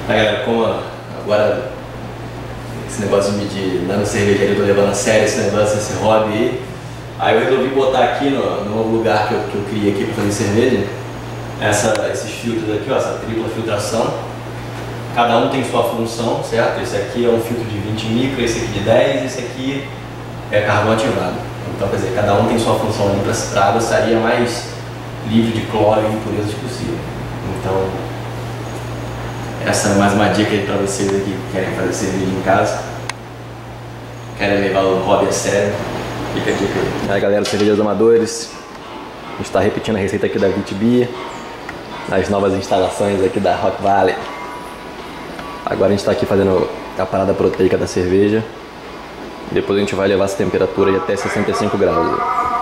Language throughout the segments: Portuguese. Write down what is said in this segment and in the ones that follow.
Galera, como agora esse negócio de medir dando cervejaria, eu tô levando a sério esse negócio, esse hobby aí eu resolvi botar aqui no novo lugar que eu criei aqui para fazer cerveja, esses filtros aqui, ó, essa tripla filtração. Cada um tem sua função, certo? Esse aqui é um filtro de 20 micro, esse aqui de 10, esse aqui é carvão ativado. Então, quer dizer, cada um tem sua função ali para a água sair mais livre de cloro e impurezas possível. Então, essa é mais uma dica aí para vocês aqui que querem fazer cerveja em casa, querem levar o hobby a sério. Fica a dica aí. Aí galera, cervejeiros amadores, a gente está repetindo a receita aqui da VitBeer, nas novas instalações aqui da Rock Valley. Agora a gente está aqui fazendo a parada proteica da cerveja. Depois a gente vai levar essa temperatura aí até 65 graus.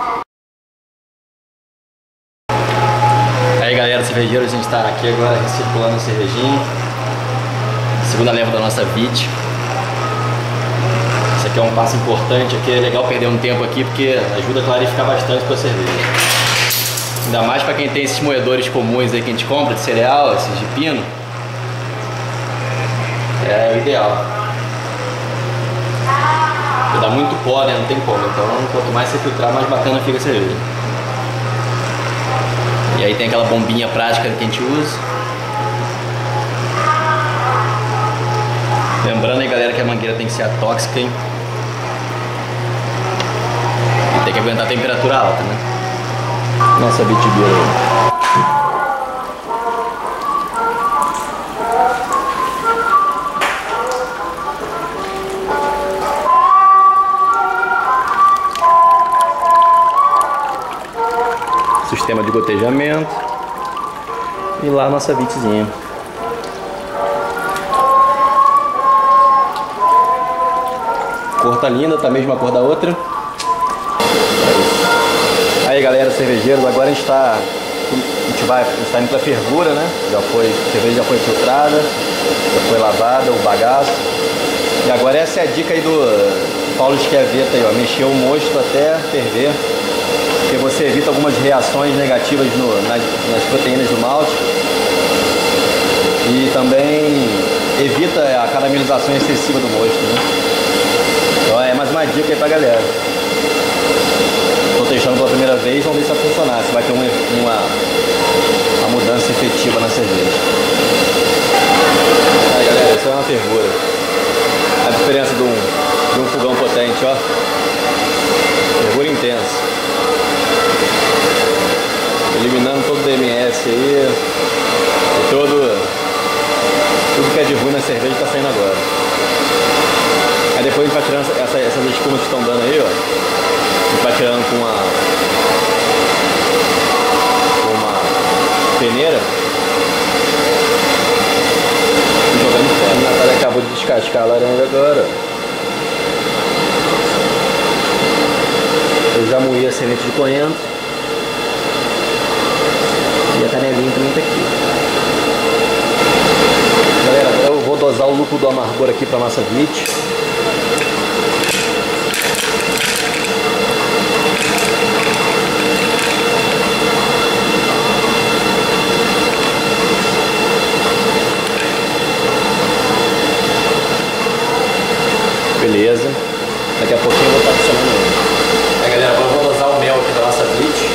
Aí galera, cervejeiros, a gente está aqui agora recirculando a cervejinha. Segunda leva da nossa Vit. Esse aqui é um passo importante, aqui é legal perder um tempo aqui porque ajuda a clarificar bastante para a cerveja. Ainda mais para quem tem esses moedores comuns aí que a gente compra de cereal, esses de pino. É o ideal. Dá muito pó, né? Não tem como. Então quanto mais você filtrar, mais bacana fica a cerveja. E aí tem aquela bombinha prática que a gente usa. Lembrando aí galera que a mangueira tem que ser atóxica, hein? E tem que aguentar a temperatura alta, né? Nossa VitBeer aí. Sistema de gotejamento. E lá a nossa Vitzinha. Cor tá linda, tá a mesma cor da outra. Aí galera, cervejeiros, agora a gente tá indo pra fervura, né? A cerveja já foi filtrada, já foi lavada, o bagaço. E agora essa é a dica aí do Paulo Schiavetta aí, ó, mexer o mosto até ferver, porque você evita algumas reações negativas nas proteínas do malte e também evita a caramelização excessiva do mosto, né? Então é mais uma dica aí pra galera. Estou testando pela primeira vez, vamos ver se vai funcionar, se vai ter uma mudança efetiva na cerveja. Aí galera, isso é uma fervura. A diferença de um fogão potente, ó. Fervura intensa. Eliminando todo o DMS aí. E tudo que é de ruim na cerveja está saindo agora. Aí depois a gente vai tirando essas espumas que estão dando aí, ó. A gente vai tirando com uma peneira e jogando fora. A Natália acabou de descascar a laranja agora. Eu já moí a semente de coentro e a canelinha também tá aqui. Galera, agora eu vou dosar o lúpulo do amargor aqui para nossa Vit. Beleza. Daqui a pouquinho eu vou estar adicionando ele. Aí galera, agora eu vou dosar o mel aqui da nossa Vit.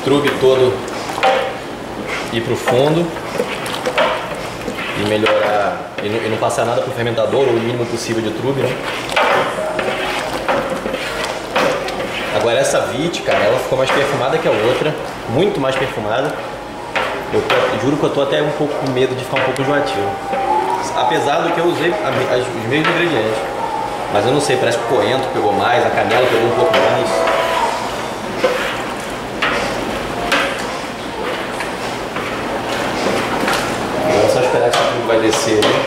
trube todo ir pro fundo e melhorar e não passar nada pro fermentador, ou o mínimo possível de trube, né? Agora essa Vit, cara, ela ficou mais perfumada que a outra, muito mais perfumada. Eu juro que eu tô até um pouco com medo de ficar um pouco enjoativo. Apesar do que eu usei os mesmos ingredientes. Mas eu não sei, parece que o coentro pegou mais, a canela pegou um pouco mais. Agora é só esperar que tudo vai descer, né?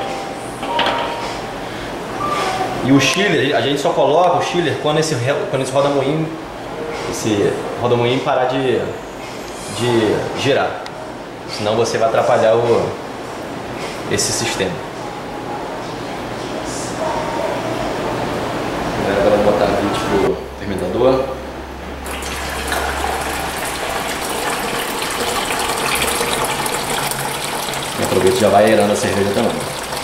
E o chiller, a gente só coloca o chiller quando esse roda-moinho parar de girar. Senão você vai atrapalhar esse sistema. Agora vou botar a Vit pro fermentador. E aproveita e já vai aerando a cerveja também.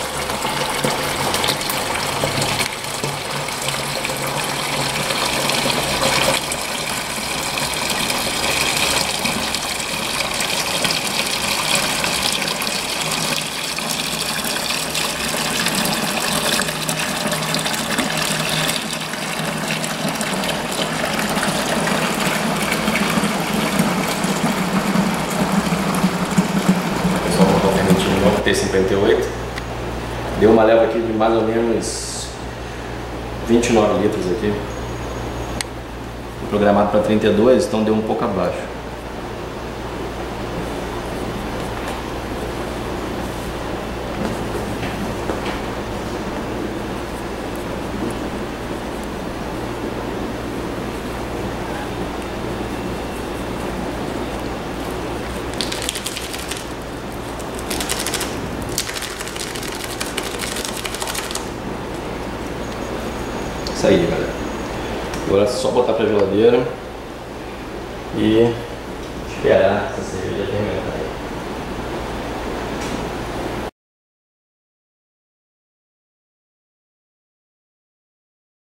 T58, deu uma leva aqui de mais ou menos 29 litros aqui, programado para 32, então deu um pouco abaixo. Isso aí, galera. Agora é só botar pra geladeira e esperar essa cerveja terminar.